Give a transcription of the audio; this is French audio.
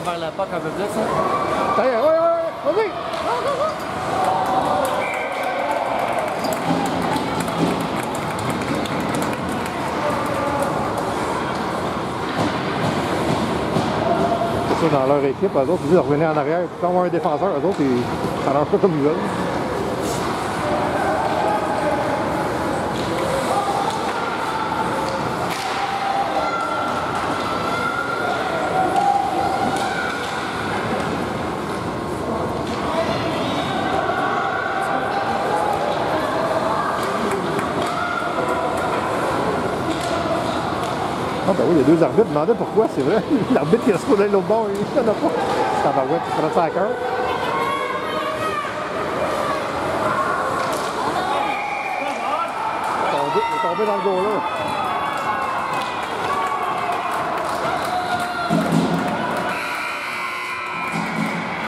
vers la POC un peu plus. Hein? Ouais, vas-y! C'est ça, dans leur équipe, eux autres, ils disent de revenir en arrière. Quand on a un défenseur, eux autres, ça marche pas comme ils veulent. Ah ben oui, il y a deux arbitres. Je me demandais pourquoi, c'est vrai. L'arbitre qui reste pas dans l'autre bord, il ne pas. Ça va, ouais, tu prends ça à cœur. Il est tombé dans le dos là.